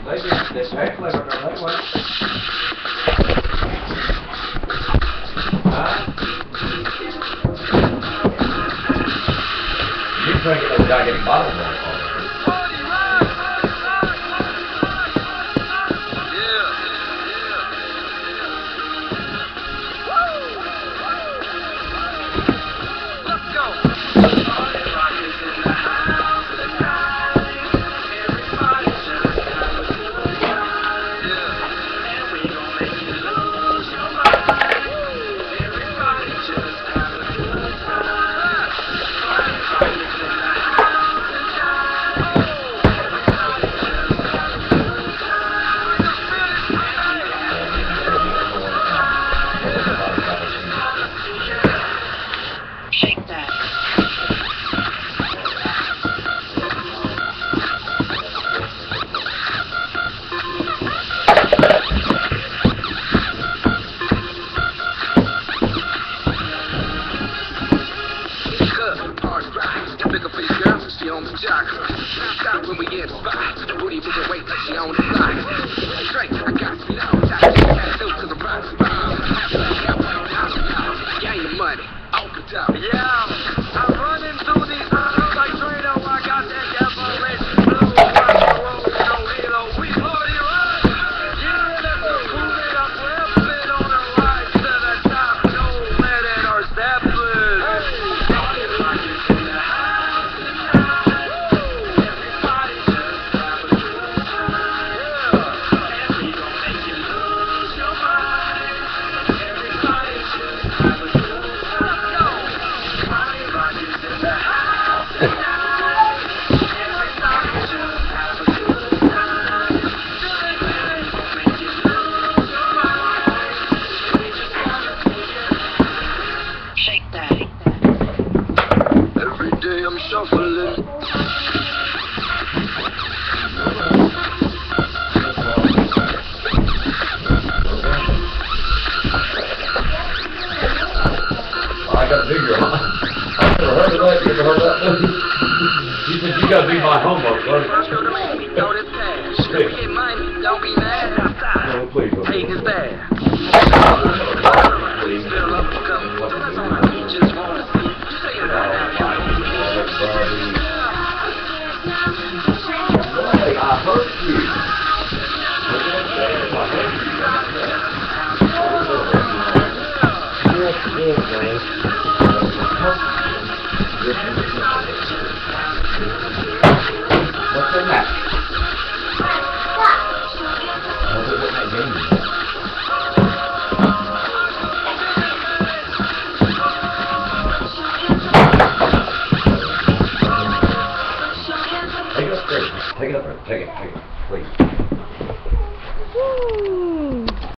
They speculate on their leg weight. You think it was a guy getting bottles on it. Stop when we in the spot. The booty moving weight like she on the block. Straight, I got you now. Tattoo to the rock spot. Gain the money, off the top. Yeah, I'm running through these halls like Trino. I got that devilish blue. Rock and roll, no halo. We party right. Yeah, that's the cool that I'm flipping on the rise to the top. No letting our steppers. Party like it's in the house. Every day I'm shuffling. I got to do your I never heard of that. You ever heard of that? You said you got to do my homework, buddy. Don't be mad. No, please. Hate is bad. I heard you. What's in that? Take it up there. Take it, please.